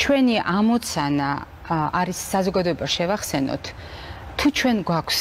ჩვენი ამოცანა არის საზოგადოებას შევახსენოთ, თუ ჩვენ გვაქვს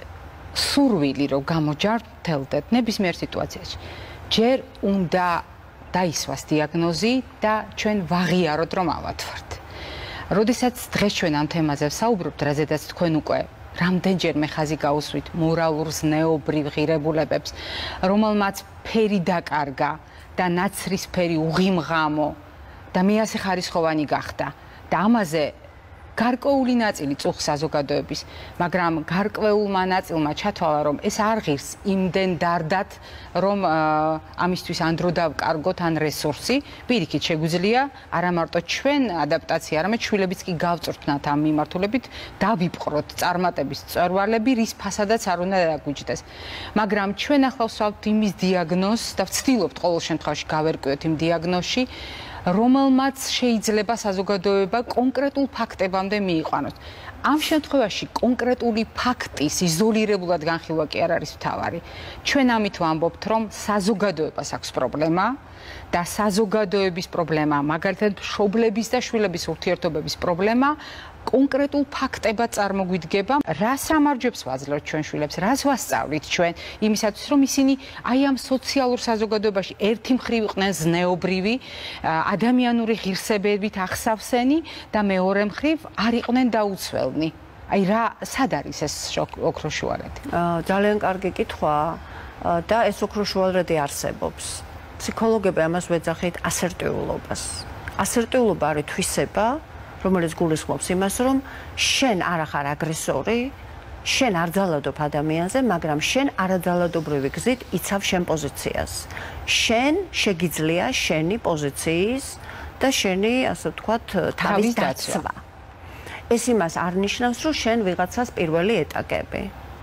სურვილი რომ გამოჯანმრთელდეთ ნებისმიერ სიტუაციაში, ჯერ უნდა დაისვას დიაგნოზი და ჩვენ ვაღიაროთ რომ ავათვართ. როდესაც დღეს ჩვენ ამ თემაზე ვსაუბრობთ, რაზედაც თქვენ უკვე რამდენჯერმე ხაზი გაუსვით მორალურ ზნეობრივ ღირებულებებს, რომელმაც ფერი დაკარგა და ნაცრისფერი უღიმღამო და მეასე ხარისხოვანი გახდა და ამაზე გარკვეული ნაწილი წუხ საზოგადოების, მაგრამ გარკვეულმა ნაწილმა ჩათვალა, რომ ეს არ ღირს იმდენ დარდად, რომ ამისთვის ანდრო დავკარგოთ ან რესურსი, პირიქით შეგვიძლია არა მარტო ჩვენ ადაპტაცია, არამედ შვილებიც კი გავწვრთნათ ამ მიმართულებით, დავიპყროთ წარმატების მწვერვალები, რის ფასადაც არ უნდა დაგვიჯდეს. მაგრამ ჩვენ ახლა ვსვავთ იმის დიაგნოზს და ვცდილობთ ყოველ შემთხვევაში გავერკვიოთ იმ დიაგნოზში, რომელმაც შეიძლება საზოგადოება კონკრეტულ ფაქტებამდე მიიყვანოს. ამ შემთხვევაში კონკრეტული ფაქტის იზოლირებულად განხილვა კი არ არის მთავარი. ჩვენ ამით ვამბობთ, რომ საზოგადოებას აქვს პრობლემა და საზოგადოების პრობლემა, მაგალითად მშობლების და შვილების ურთიერთობების პრობლემა კონკრეტულ ფაქტებად წარმოგვიდგება, რას ამარჯვებს ვაძლევთ ჩვენ შვილებს, რას ვასწავლით ჩვენ იმისათვის, რომ ისინი აი ამ სოციალურ საზოგადოებაში ერთი მხრივ იყვნენ ზნეობრივი, ადამიანური ღირსებებით ახსავსენი და მეორე მხრივ არ იყვნენ დაუცველნი. აი რა, სად არის ეს ოქროშუალედი? ძალიან კარგი კითხვა და ეს ოქროშუალედი არსებობს. ფსიქოლოგები ამას ვეძახით ასერტიულობას. ასერტიულობა არის თვისება, რომელიც გულისხმობს იმას, რომ შენ არ ახარ აგრესორი, შენ არ ძალადობ ადამიანზე, მაგრამ შენ არაძალადობრივი გზით იცავ შენ პოზიციას. შენ შეგიძლია შენი პოზიციის და შენი, ასე ვთქვათ, თავის დაცვა. ეს იმას არ ნიშნავს, რომ შენ ვიღაცას პირველი ეტაკები.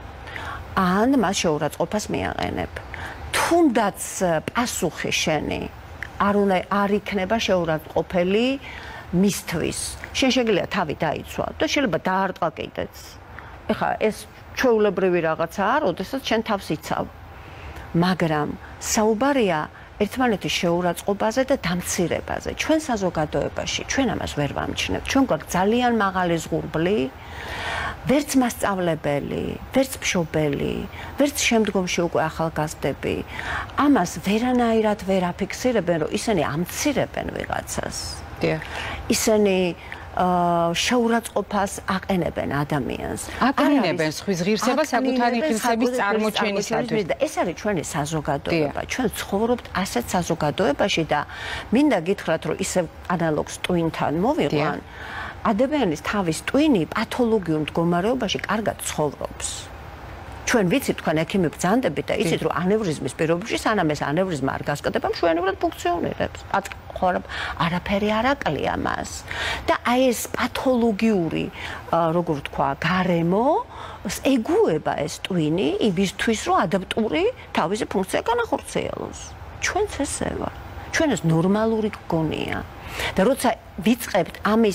ან მას შეურაცხყოფას მიაყენებ. თუნდაც პასუხი შენი არ იქნება შეურაცხყოფელი მისთვის. შენ შეგიძლია თავი დაიცვა და შეიძლება დაარტყა კიდეც. ეხლა ეს ჩვეულებრივი რაღაცაა, როდესაც შენ თავს იცავ. მაგრამ საუბარია ერთმანეთის შეურაცხყოფაზე და დამცირებაზე. ჩვენ საზოგადოებაში ჩვენ ამას ვერ ვამჩნევთ. ჩვენ გვაქვს ძალიან მაღალი ზღურბლი, ვერც მასწავლებელი, ვერც მშობელი, ვერც შემდგომში უკვე ახალგაზრდები ამას ვერანაირად ვერ აფიქსირებენ, რომ ისინი ამცირებენ ვიღაცას. ისინი შეურაცხყოფას აყენებენ ადამიანს. აკრინებენ სხვის ღირსებას საკუთარი ღირსების წარმოჩენისათვის. და ეს არის ჩვენი საზოგადოება. ჩვენ ცხოვრობთ ასეთ საზოგადოებაში და მინდა გითხრათ, რომ ისევ ანალოგს ტვინთან მოვიყვან. ადამიანის თავის ტვინი პათოლოგიურ მდგომარეობაში კარგად ცხოვრობს. ჩვენ ვიცით, თქვენ ექიმი ბრძანდებით და იცით, რომ ანევრიზმის პირობებში სანამ ეს ანევრიზმა არ გასკდება, მშვენივრად ფუნქციონირებს. არაფერი არ აკლია მას. და აი ეს პათოლოგიური, როგორ ვთქვა, გარემო ეგუება ეს ტვინი იმისთვის, რომ ადაპტური თავისი ფუნქცია განახორციელოს. ჩვენც ესე ვარ. ჩვენ ეს ნორმალური გონია. და როცა ვიწყებთ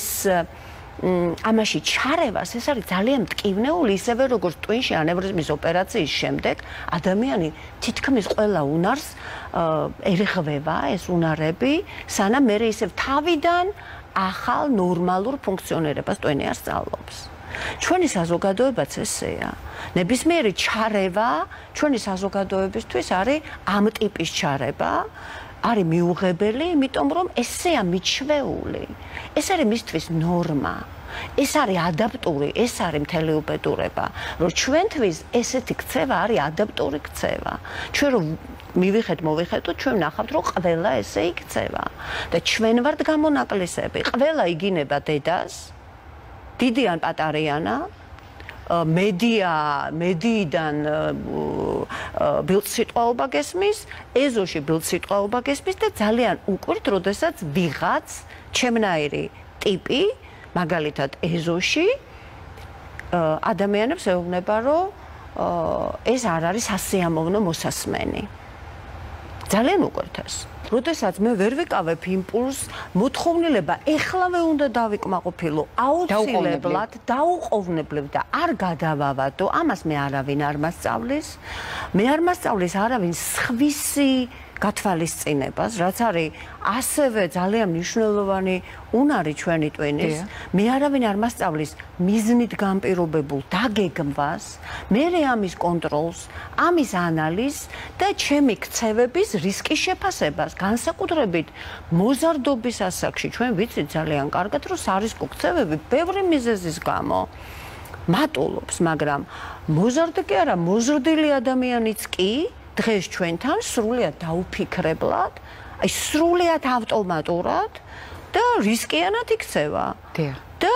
ამაში ჩარევას, ეს არის ძალიან მტკივნეული, ისევე როგორც ტვინში ანევრიზმის ოპერაციის შემდეგ ადამიანი თითქმის ყველა უნარს ერეღვება ეს უნარები, სანამ მე ისევ თავიდან ახალ ნორმალურ ფუნქციონირებას ტვინი არ სწავლობს. ჩვენი საზოგადოებაც ესეა. ნებისმიერი ჩარევა ჩვენი საზოგადოებისთვის არის ამ ტიპის ჩარევა. არის მიუღებელი, იმიტომ რომ ესეა მიჩვეული. ეს არის მისთვის ნორმა. ეს არის ადაპტური, ეს არის მთელი უბედურება, რომ ჩვენთვის ესეთი ქცევა არის ადაპტური ქცევა. ჩვენ რომ მოვიხეთო, ჩვენ ვნახავთ, რომ ყველა ესე იქცევა და ჩვენ ვართ გამონაკლისები. ყველა იგინება დედას, დიდი ან პატარიანა, მედიიდან ბილწსიტყვაობა გესმის, ეზოში ბილწსიტყვაობა გესმის და ძალიან უკვირთ, როდესაც ვიღაც ჩემნაირი ტიპი, მაგალითად ეზოში ადამიანებს ეუბნება, რომ ეს არ არის სასიამოვნო მოსასმენი. ძალიან უყვირთ ეს. როდესაც მე ვერ ვიკავებ იმპულს, მოთხოვნილება ეხლავე უნდა დავიკმაყოფილო, აუცილებლად დაუყოვნებლებ და არ გადავავადო, ამას მე არავინ არ მასწავლის. მე არ მასწავლის არავინ სხვისი გათვალისწინებას, რაც არის ასევე ძალიან მნიშვნელოვანი უნარი ჩვენი ტვინის. მე არავინ არ მასწავლის მიზნით განპირობებულ დაგეგმვას, მერე ამის კონტროლს, ამის ანალიზს და ჩემი ქცევების რისკის შეფასებას, განსაკუთრებით მოზარდობის ასაკში. ჩვენ ვიცით ძალიან კარგად, რომ სარისკო ქცევები ბევრი მიზეზის გამო მატულობს, მაგრამ მოზარდი კი არა, მოზრდილი ადამიანიც კი დღეს ჩვენთან სრულიად დაუფიქრებლად, აი სრულიად ავტომატურად და რისკიანად იქცევა. და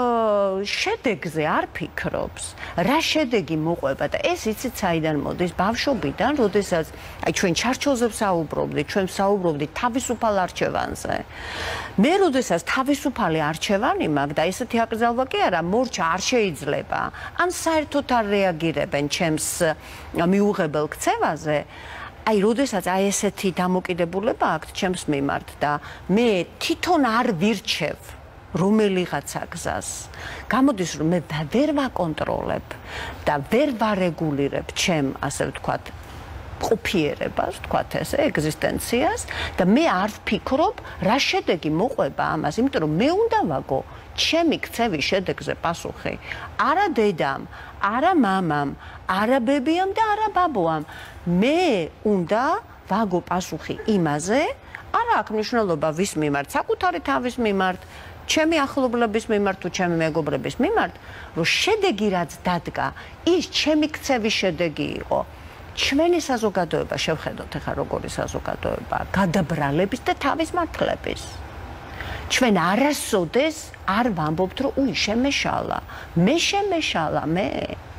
შედეგზე არ ფიქრობს, რა შედეგი მოყვება და ეს იცით საიდან მოდის? ბავშვობიდან, როდესაც აი ჩვენ ჩარჩოზე ვსაუბრობდით, ჩვენ ვსაუბრობდით თავისუფალ არჩევანზე. მე როდესაც თავისუფალი არჩევანი მაქვს და ესეთი აკრძალვა კი არა, მორჩა არ შეიძლება, ან საერთოდ არ რეაგირებენ ჩემს მიუღებელ ქცევაზე. აი, როდესაც აი ესეთი დამოკიდებულება აქვს ჩემს მიმართ და მე თვითონ არ ვირჩევ რომელიღაცა გზას. გამოდის რომ მე ვერ ვაკონტროლებ და ვერ ვარეგულირებ ჩემ, ასე ვთქვათ, ყოფიერებას, ვთქვათ ესე, ეგზისტენციას და მე არ ვფიქრობ, რა შედეგი მოყვება ამას, იმიტომ რომ მე უნდა ვაგო ჩემი ქცევის შედეგზე პასუხი. არა დედამ, არა მამამ, არა ბებიამ და არა ბაბუამ. მე უნდა ვაგო პასუხი იმაზე, არა აქვს მნიშვნელობა ვის მიმართ, საკუთარი თავის მიმართ, ჩემი ახლობლების მიმართ თუ ჩემი მეგობრების მიმართ, რომ შედეგი რაც დადგა, ის ჩემი ქცევის შედეგი იყო. ჩვენი საზოგადოება, შევხედოთ ახლა როგორი საზოგადოება, გადაბრალების და თავის მართლების. ჩვენ არასოდეს არ ვამბობთ, რომ უი შემეშალა, მე შემეშალა, მე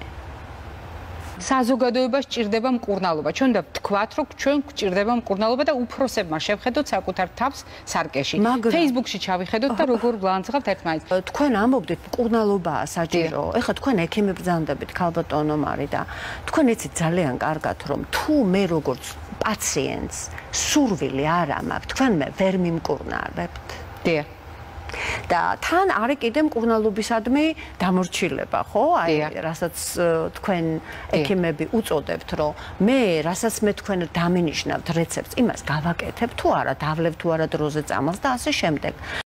საზოგადოებას ჭირდება მკურნალობა. ჩვენ და ვთქვათ, რომ ჩვენ გვჭირდება მკურნალობა და უფროსებმა შევხედოთ საკუთარ თავს სარკეში. Facebook-ში ჩავიხედოთ და როგორ ვლანძღავთ ერთმანეთს. თქვენ ამბობდით მკურნალობაა საჭირო. ეხლა თქვენ ექიმი ბრძანდებით, ქალბატონო მარი და თქვენ იცით ძალიან კარგად, რომ თუ მე როგორც პაციენტს სურვილი არ მაქვს, თქვენ მე ვერ მიმკურნალებთ. დიახ. და თან არის კიდე მკურნალობისადმი დამორჩილება, ხო? აი, რასაც თქვენ ექიმები უწოდებთ, რომ მე, რასაც მე თქვენ დამინიშნავთ რეცეპტს, იმას გავაკეთებ თუ არა, დავლევ თუ არა დროზე წამალს და ასე შემდეგ.